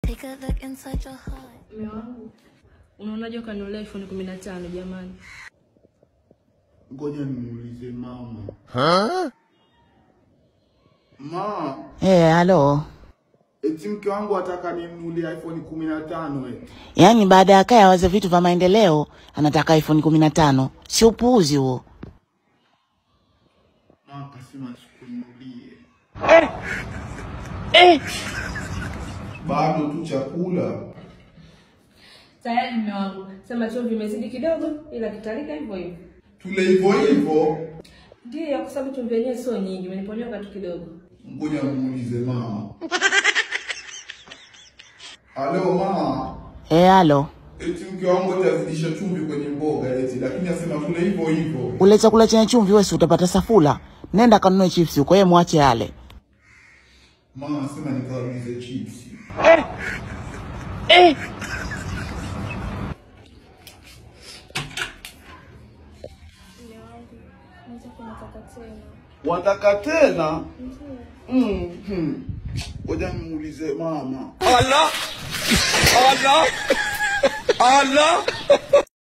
Take a look inside your heart. Mume wangu, unaonaje kanunulia iPhone 15 jamani? Ngoja nimuulize mama. Ma. Halo. Eti mke wangu ataka nimnunulie iPhone 15 eti. Yaani baada ya kaya waze vitu vya maendeleo, anataka iPhone 15. Si upuuzi huo. Mama kasema sikununulie. Bado tu chakula. Tayari mume wangu. Sema chumvi imezidi kidogo ila kitalika hivyo hivyo. Tule hivyo hivyo. Ndio, kwa sababu chumvi yenyewe sio nyingi, imeniponyoka tu kidogo. Ngoja muulize mama. Halo mama. Halo. Eti mke wangu atazidisha chumvi kwenye mboga eti, lakini asema tule hivyo hivyo. Ule chakula chenye chumvi wewe si utapata safula. Nenda kanunue chips huko, yeye muache yale. Mama anasema nikaagize chips. Wataka tena? Ngoja nimuulize mama. Allah! Allah! Allah!